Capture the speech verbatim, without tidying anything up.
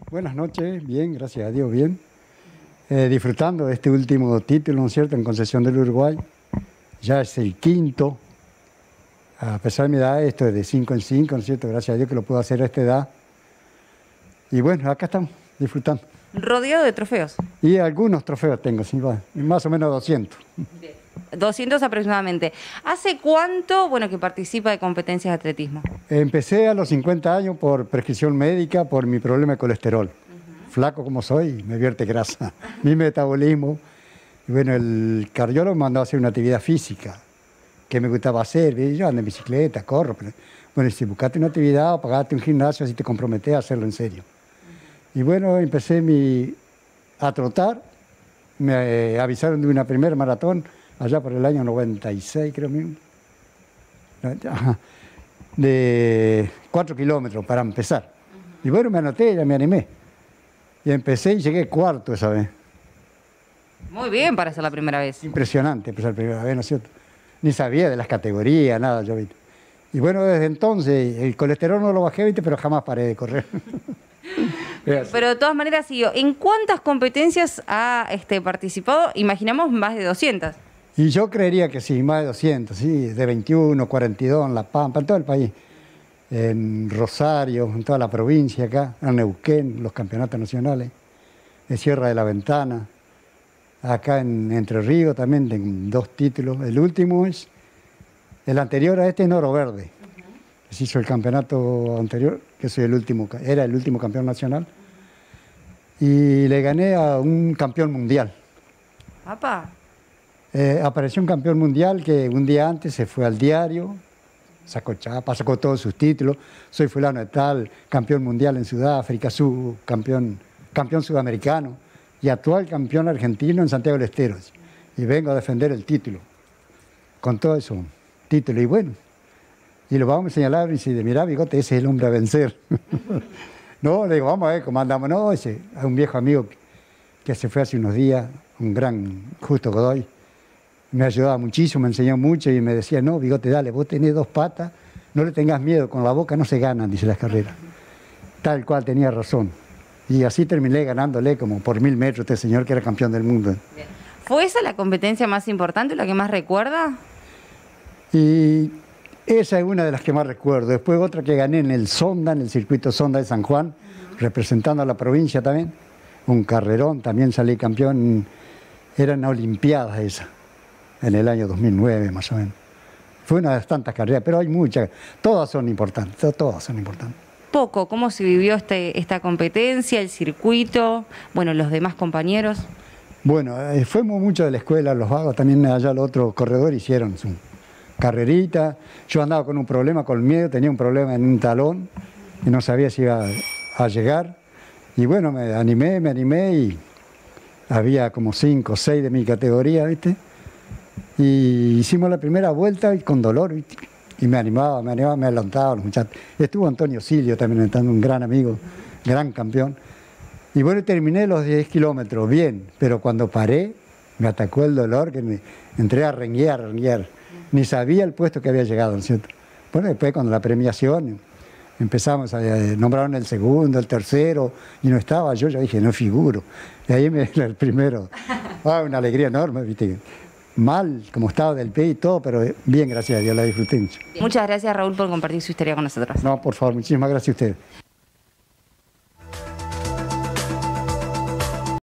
Buenas noches, bien, gracias a Dios, bien. Eh, disfrutando de este último título, ¿no es cierto?, en Concepción del Uruguay. Ya es el quinto. A pesar de mi edad, esto es de cinco en cinco, ¿no es cierto? Gracias a Dios que lo puedo hacer a esta edad. Y bueno, acá estamos, disfrutando. Rodeado de trofeos. Y algunos trofeos tengo, sí, va, más o menos doscientos. Bien. doscientos aproximadamente. ¿Hace cuánto, bueno, que participa de competencias de atletismo? Empecé a los cincuenta años por prescripción médica, por mi problema de colesterol. Uh-huh. Flaco como soy, me vierte grasa, mi metabolismo. Y bueno, el cardiólogo me mandó a hacer una actividad física que me gustaba hacer. Y yo ando en bicicleta, corro. Pero, bueno, si buscaste una actividad o pagaste un gimnasio, así te comprometés a hacerlo en serio. Uh-huh. Y bueno, empecé mi, a trotar. Me eh, avisaron de una primera maratón allá por el año noventa y seis, creo mismo. De cuatro kilómetros para empezar. Uh-huh. Y bueno, me anoté, ya me animé. Y empecé y llegué cuarto esa vez. Muy bien para ser la primera vez. Impresionante empezar la primera vez, ¿no es cierto? Ni sabía de las categorías, nada, yo, ¿viste? Y bueno, desde entonces, el colesterol no lo bajé, ¿viste? Pero jamás paré de correr. Pero de todas maneras, siguió. ¿En cuántas competencias ha este, participado? Imaginamos más de doscientas. Y yo creería que sí, más de doscientas, sí, de veintiuno, cuarenta y dos, en La Pampa, en todo el país. En Rosario, en toda la provincia acá, en Neuquén, los campeonatos nacionales, en Sierra de la Ventana, acá en Entre Ríos también tengo dos títulos. El último es, el anterior a este es Oro Verde. Uh-huh. Se hizo el campeonato anterior, que soy el último, era el último campeón nacional. Uh-huh. Y le gané a un campeón mundial. Papá. Eh, apareció un campeón mundial que un día antes se fue al diario, sacó chapa, sacó todos sus títulos. Soy fulano de tal, campeón mundial en Sudáfrica, subcampeón, campeón sudamericano y actual campeón argentino en Santiago del Estero. Y vengo a defender el título, con todo eso, título. Y bueno, y lo vamos a señalar y dice, mirá, bigote, ese es el hombre a vencer. No, le digo, vamos a ver cómo andamos. No, ese es un viejo amigo que se fue hace unos días, un gran Justo Godoy. Me ayudaba muchísimo, me enseñó mucho y me decía, no, bigote, dale, vos tenés dos patas, no le tengas miedo, con la boca no se ganan, dice las carreras. Tal cual, tenía razón. Y así terminé ganándole como por mil metros este señor que era campeón del mundo. Bien. ¿Fue esa la competencia más importante, la que más recuerda? Y esa es una de las que más recuerdo. Después otra que gané en el Sonda, en el circuito Sonda de San Juan, uh-huh. representando a la provincia también. Un carrerón, también salí campeón, eran olimpiadas esas. En el año dos mil nueve, más o menos. Fue una de las tantas carreras, pero hay muchas. Todas son importantes, todas son importantes. Poco, ¿cómo se vivió este, esta competencia, el circuito, bueno, los demás compañeros? Bueno, eh, fuimos mucho de la escuela, los vagos, también allá los otros corredores hicieron su carrerita. Yo andaba con un problema, con miedo, tenía un problema en un talón y no sabía si iba a llegar. Y bueno, me animé, me animé y había como cinco o seis de mi categoría, ¿viste? Y hicimos la primera vuelta y con dolor, ¿viste? Y me animaba, me animaba, me adelantaba los muchachos. Estuvo Antonio Silio también, entrando, un gran amigo, gran campeón. Y bueno, terminé los diez kilómetros, bien, pero cuando paré, me atacó el dolor, que me entré a renguear, a renguear. Ni sabía el puesto que había llegado, ¿no es cierto? Bueno, después con la premiación empezamos a eh, nombraron el segundo, el tercero, y no estaba yo, ya dije, no figuro. Y ahí me el primero. Ah, una alegría enorme, ¿viste? Mal, como estaba del pie y todo, pero bien, gracias a Dios, la disfruté mucho. Muchas gracias, Raúl, por compartir su historia con nosotros. No, por favor, muchísimas gracias a ustedes.